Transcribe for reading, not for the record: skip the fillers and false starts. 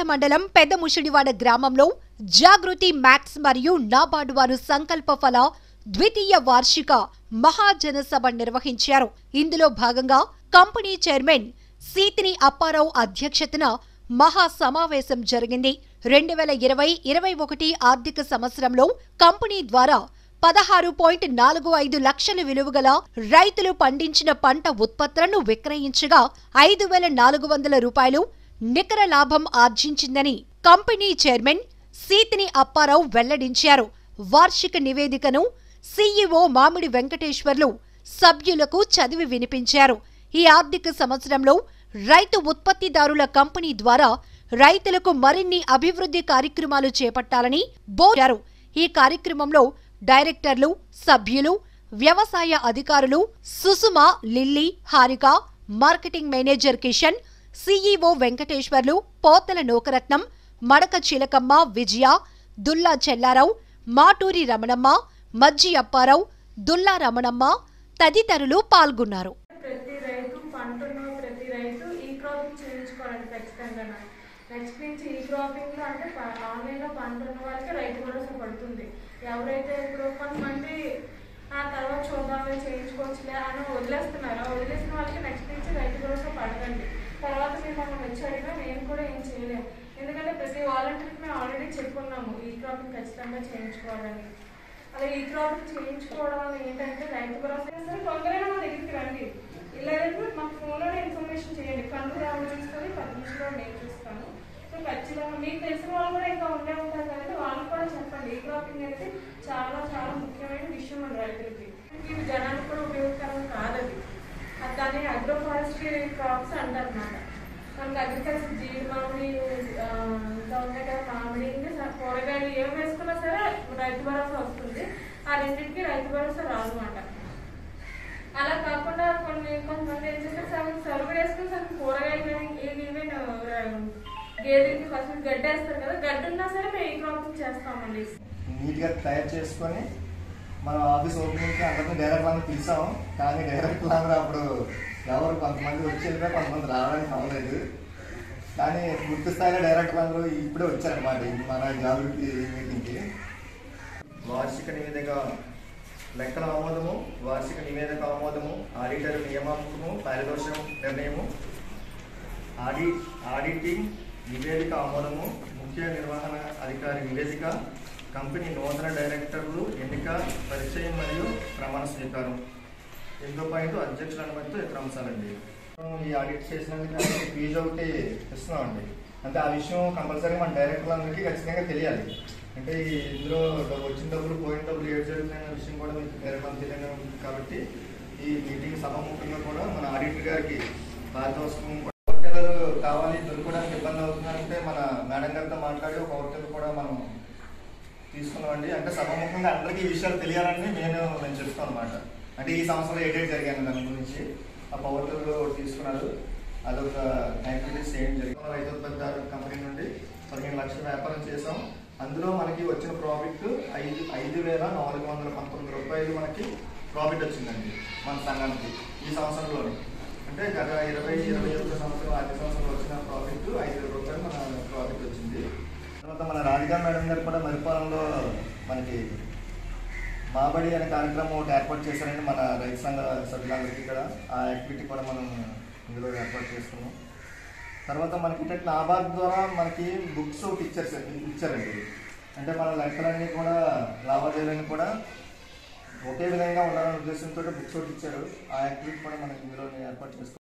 దువ్వాడ మండలం పెద్దముషిడివాడ గ్రామంలో జాగృతి మ్యాక్స్ మరియు నాబార్డు వారు సంకల్ప ఫల ద్వితీయ వార్షిక మహాజనసభ నిర్వహించారు. ఇందులో భాగంగా కంపెనీ చైర్మన్ సీతిని అప్పారావు అధ్యక్షతన మహా సమావేశం జరిగింది. 2020-21 ఆర్థిక సంవత్సరంలో కంపెనీ ద్వారా 16.45 లక్షల విలువగల రైతులు పండించిన పంట ఉత్పత్తులను విక్రయించగా 5,400 రూపాయలు నికర లాభం ఆర్జించిందని కంపెనీ చైర్మన్ సీతిని అప్పారావు వెల్లడించారు. వార్షిక నివేదికను సీఈఓ మామిడి వెంకటేశ్వర్లు సభ్యులకు చదివి వినిపించారు. ఈ ఆర్థిక సంవత్సరంలో రైతు ఉత్పత్తిదారుల కంపెనీ ద్వారా రైతులకు మరిన్ని అభివృద్ధి కార్యక్రమాలు చేపట్టాలని కోరారు. ఈ కార్యక్రమంలో డైరెక్టర్లు, సభ్యులు, వ్యవసాయ అధికారులు Susuma, Lilly, Harika, marketing manager Kishan, CEO Venkateswarlu, Pothala Nokaratnam, మడక చిలకమ్మ, విజయ, దుల్లా చెల్లారావు, మాటూరి రమణమ్మ, మజ్జి అప్పారావు, దుల్లా రమణమ్మ తదితరులు పాల్గొన్నారు. నెక్స్ట్ నుంచి ఈ క్రాపింగ్ లో అంటే ఆన్లైన్ లో పంట ఉన్న వాళ్ళకి రైతు భరోసా పడుతుంది. ఎవరైతే ఇప్పుడు కొంతమంది ఆ తర్వాత చూద్దామని చేయించుకోవచ్చులే అని వదిలేస్తున్నారు. వదిలేసిన వాళ్ళకి నెక్స్ట్ నుంచి రైతు భరోసా పడదండి. తర్వాత మేము మమ్మల్ని వచ్చి అడిగినా మేము కూడా ఏం చేయలేము. ఎందుకంటే ప్రతి వాలంటీర్కి మేము ఆల్రెడీ చెప్పుకున్నాము ఈ క్రాపింగ్ ఖచ్చితంగా చేయించుకోవాలని. అలా ఈ క్రాపింగ్ చేయించుకోవడం వల్ల ఏంటంటే రైతు భరోసా సరే తొందరగా మా దగ్గరికి రండి. ఇలా మాకు ఫోన్లోనే ఇన్ఫర్మేషన్ చేయండి. కంట్రోల్ ఎవరు చూస్తుంది, 10 నిమిషాలు నేను చూస్తాను. సో ఖచ్చితంగా మీకు తెలిసిన వాళ్ళు కూడా ఇంకా ఉండే ఉంటారు కాబట్టి వాళ్ళకి కూడా చెప్పండి. ఈ క్రాపింగ్ అనేది చాలా చాలా ముఖ్యమైన విషయం మన రైతులకి. ఇది జనానికి కూడా ఉపయోగకరం కాదది. దాన్ని అగ్రో ఫారెస్ట్రీ క్రాప్స్ అంటారు అన్నమాట. మనకి అగ్రికల్చర్ జీడి మామిడి ఇంకా ఉన్నాయి కదా, మామిడి కూరగాయలు ఏం వేసుకున్నా సరే రైతు భరోసా వస్తుంది. ఆ రెండింటికి రైతు భరోసా రాదు అన్నమాట. అలా కాకుండా కొంతమంది ఏం చేస్తారు, సగం సరుకు వేసుకుని సగం కూరగాయలు గేదెలకి ఫస్ట్ గడ్డి వేస్తారు కదా, గడ్డి ఉన్నా సరే మేము ఈ క్రాపింగ్ చేస్తామండి. నీట్గా తయారు చేసుకొని మన ఆఫీస్ ఓపెనింగ్కి అందరినీ డైరెక్టర్లను పిలిచాము. కానీ డైరెక్టర్లు అప్పుడు ఎవరు కొంతమంది వచ్చి వెళ్ళిపోయి కొంతమంది రావడానికి అవ్వలేదు. కానీ పూర్తి స్థాయిలో డైరెక్టర్లు ఇప్పుడే వచ్చారనమాట మన జాగృతి మీటింగ్కి. వార్షిక నివేదిక లెక్కల ఆమోదము, వార్షిక నివేదిక ఆమోదము, ఆడిటర్ నియామకము, పారితోషికం నిర్ణయము, ఆడిటింగ్ నివేదిక ఆమోదము, ముఖ్య నిర్వహణ అధికారి నివేదిక, కంపెనీ నూతన డైరెక్టర్లు ఎన్నిక, పరిచయం మరియు ప్రమాణ స్వీకారం. 8వ పాయింట్ అధ్యక్షుల అనుమతితో ఇతర అంశాలండి. ఈ ఆడిట్ చేసినందుకు ఫీజు ఒకటి ఇస్తున్నామండి. అంటే ఆ విషయం కంపల్సరీ మన డైరెక్టర్లందరికీ ఖచ్చితంగా తెలియాలి. అంటే ఇందులో వచ్చిన డబ్బులు పోయిన డబ్బులు ఏడు జరుగుతున్న విషయం కూడా మీకు డైరెక్టర్ తెలియదు. కాబట్టి ఈ మీటింగ్ సభాముఖంగా కూడా మన ఆడిటర్ గారికి పారితోషికం కావాలి, దొరకడానికి ఇబ్బంది అవుతుందంటే మన మేడం గారితో మాట్లాడి ఒక ఓటర్లు కూడా మనం తీసుకున్నామండి. అంటే సభాముఖంగా అందరికీ ఈ విషయాలు తెలియాలని మేము చెప్తాం అనమాట. అంటే ఈ సంవత్సరంలో ఏడేట్ జరిగాను దాని గురించి ఆ పవర్టర్లు తీసుకున్నారు. అదొక యాక్టివిటీస్ ఏం జరిగింది. రైతు ఉత్పత్తిదారు కంపెనీ నుండి 15 లక్షల వ్యాపారం చేసాం. అందులో మనకి వచ్చిన ప్రాఫిట్ 5,419 రూపాయలు మనకి ప్రాఫిట్ వచ్చిందండి మన సంఘానికి ఈ సంవత్సరంలోనే. అంటే గత 2021 సంవత్సరం ఆర్థిక సంవత్సరంలో వచ్చిన ప్రాఫిట్ 5,000 రూపాయలు మన ప్రాఫిట్ వచ్చింది. తర్వాత మన రాధికా మేడం గారు కూడా మరిపాలెంలో మనకి మాబడి అనే కార్యక్రమం ఒకటి ఏర్పాటు చేశారండి మన రైతు సంఘ సభ్యులందరికీ కూడా. ఆ యాక్టివిటీ కూడా మనం ఇందులో ఏర్పాటు చేసుకున్నాం. తర్వాత మనకి ఏంటంటే నాబార్డు ద్వారా మనకి బుక్స్ ఒకటి ఇచ్చారండి. అంటే మన లెక్కలన్నీ కూడా లావాదేవీలన్నీ కూడా ఒకే విధంగా ఉండాలనే ఉద్దేశంతో బుక్స్ ఒకటి ఇచ్చారు. ఆ యాక్టివిటీ కూడా మనకి ఇందులో ఏర్పాటు చేసుకున్నాం.